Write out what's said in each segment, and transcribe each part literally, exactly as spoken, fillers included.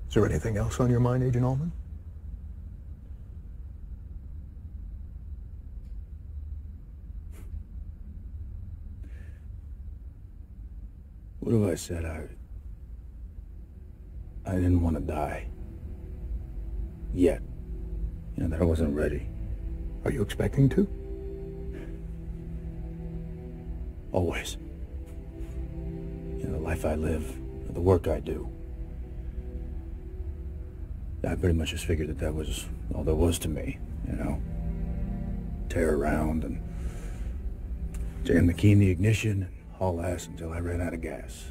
Is there anything else on your mind, Agent Allman? What have I said? I... I didn't want to die. Yet. You know, that I wasn't ready. Are you expecting to? Always. You know, the life I live, the work I do. I pretty much just figured that that was all there was to me, you know? Tear around and jam the key in the ignition and haul ass until I ran out of gas.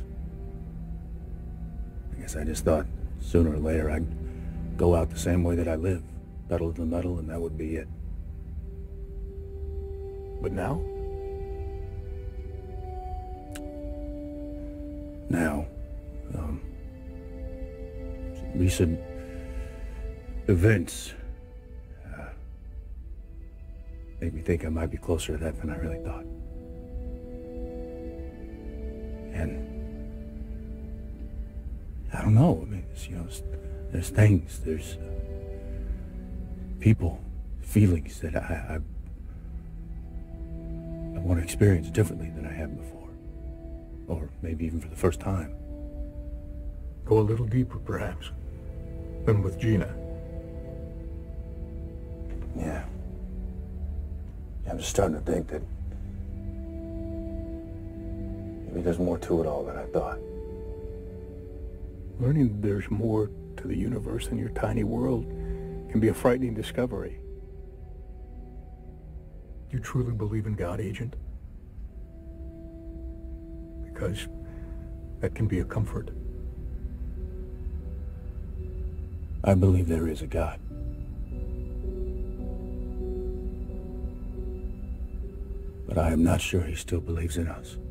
I guess I just thought sooner or later I'd go out the same way that I live, pedal to the metal, and that would be it. But now? Now, um, recent events uh, make me think I might be closer to that than I really thought. And I don't know. I mean, it's, you know, it's, there's things, there's uh, people, feelings that I, I I want to experience differently than I have before, or maybe even for the first time. Go a little deeper, perhaps, than with Gina. Yeah. Yeah, I'm just starting to think that maybe there's more to it all than I thought. Learning that there's more to the universe than your tiny world can be a frightening discovery. Do you truly believe in God, Agent? Because that can be a comfort. I believe there is a God. But I am not sure he still believes in us.